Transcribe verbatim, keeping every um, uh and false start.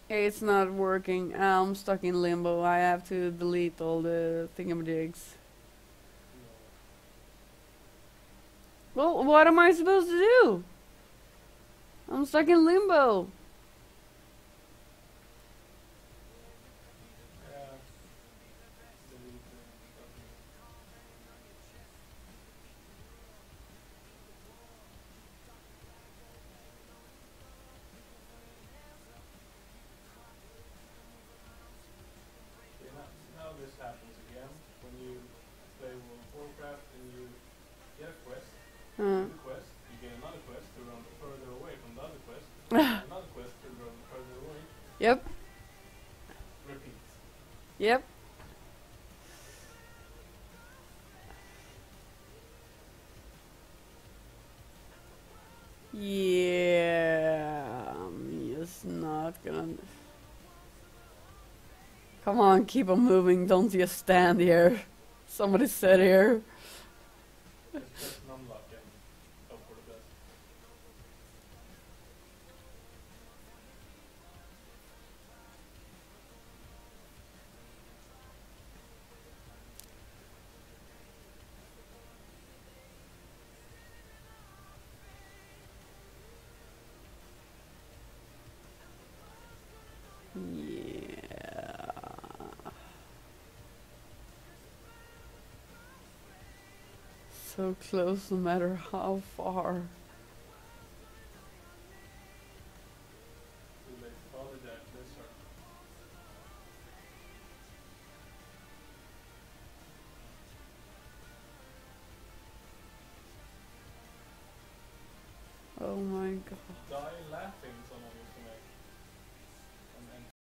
It's not working. I'm stuck in limbo. I have to delete all the thingamajigs. Well, what am I supposed to do? I'm stuck in limbo. Yeah. Delete and stuff. Okay, now, now this happens again when you play World of Warcraft and you get a quest, Uh. do the quest, you get another quest to run further away from the other quest, another quest to run further away. Yep. Repeat. Yep. Yeah, I'm just not gonna. Come on, keep on moving. Don't just stand here. Somebody sit here. Just press non-lock and hope for the best. Yeah. So close no matter how far. Too late. Apologize, this sir. Oh my god.